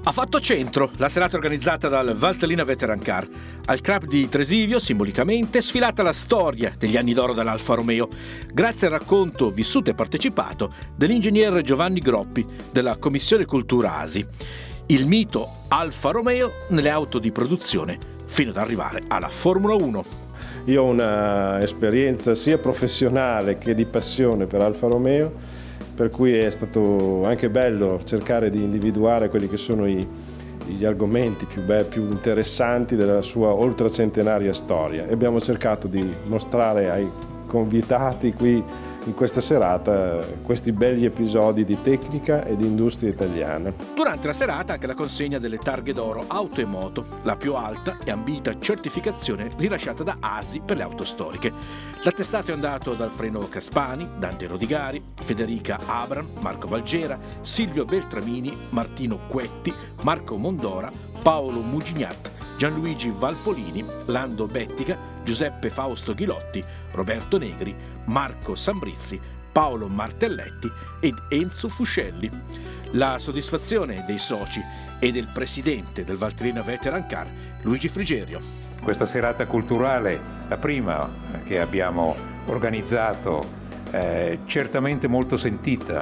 Ha fatto centro la serata organizzata dal Valtellina Veteran Car. Al club di Tresivio, simbolicamente, sfilata la storia degli anni d'oro dell'Alfa Romeo, grazie al racconto vissuto e partecipato dell'ingegner Giovanni Groppi della Commissione Cultura ASI. Il mito Alfa Romeo nelle auto di produzione fino ad arrivare alla Formula 1. Io ho una esperienza sia professionale che di passione per Alfa Romeo, per cui è stato anche bello cercare di individuare quelli che sono gli argomenti più interessanti della sua oltrecentenaria storia, e abbiamo cercato di mostrare ai convitati qui in questa serata questi belli episodi di tecnica e di industria italiana. Durante la serata anche la consegna delle targhe d'oro auto e moto, la più alta e ambita certificazione rilasciata da ASI per le auto storiche. L'attestato è andato dal Freno Caspani, Dante Rodigari, Federica Abram, Marco Balgera, Silvio Beltramini, Martino Quetti, Marco Mondora, Paolo Mugignat, Gianluigi Valpolini, Lando Bettica, Giuseppe Fausto Ghilotti, Roberto Negri, Marco Sambrizzi, Paolo Martelletti ed Enzo Fuscelli. La soddisfazione dei soci e del presidente del Valtellina Veteran Car, Luigi Frigerio. Questa serata culturale, la prima che abbiamo organizzato, certamente molto sentita,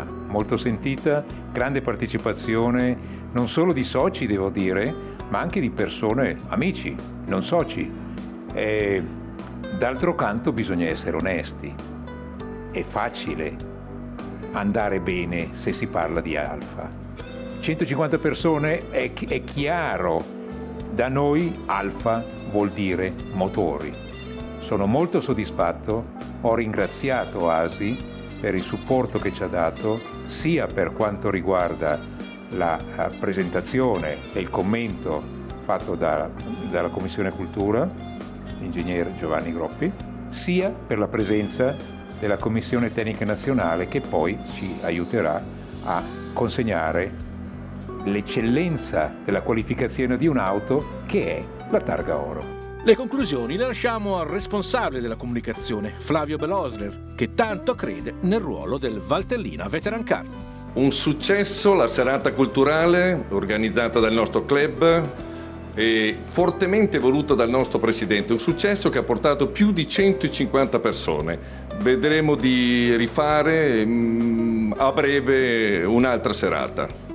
grande partecipazione non solo di soci, devo dire, ma anche di persone, amici, non soci. D'altro canto bisogna essere onesti. È facile andare bene se si parla di Alfa. 150 persone, è chiaro, da noi Alfa vuol dire motori. Sono molto soddisfatto, ho ringraziato ASI per il supporto che ci ha dato, sia per quanto riguarda la presentazione e il commento fatto dalla Commissione Cultura, l'ingegner Giovanni Groppi, sia per la presenza della Commissione Tecnica Nazionale, che poi ci aiuterà a consegnare l'eccellenza della qualificazione di un'auto, che è la targa oro. Le conclusioni le lasciamo al responsabile della comunicazione, Flavio Belosler, che tanto crede nel ruolo del Valtellina Veteran Car. Un successo la serata culturale organizzata dal nostro club e fortemente voluto dal nostro presidente, un successo che ha portato più di 150 persone. Vedremo di rifare a breve un'altra serata.